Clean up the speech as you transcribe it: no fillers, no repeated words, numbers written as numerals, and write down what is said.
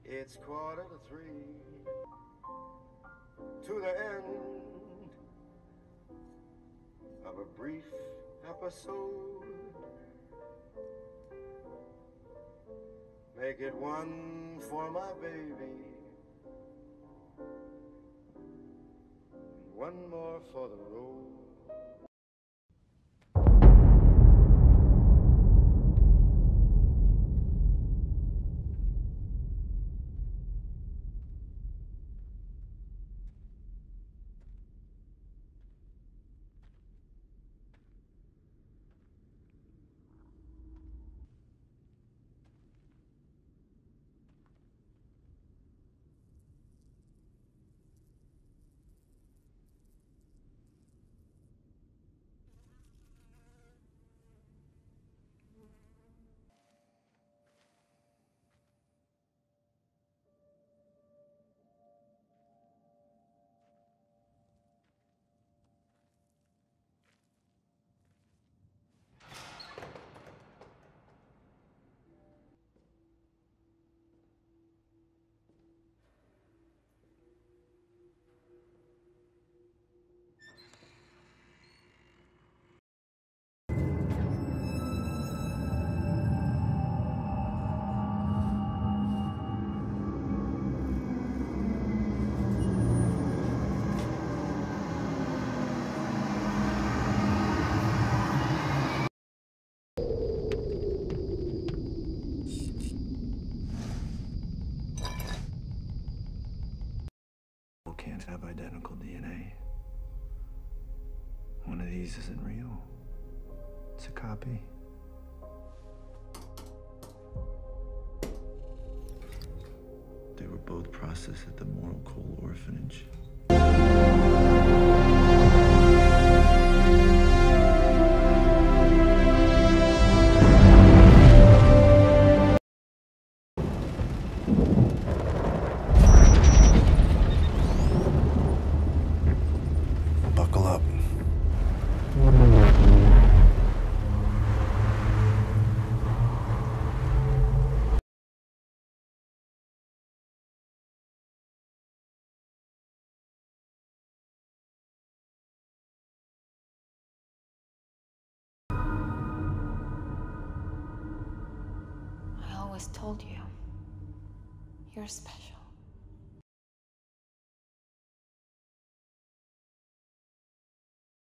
It's 2:45 to the end of a brief episode. Make it one for my baby, and one more for the road. Can't have identical DNA. One of these isn't real. It's a copy. They were both processed at the Moral Coal Orphanage. Buckle up. I always told you, you're special.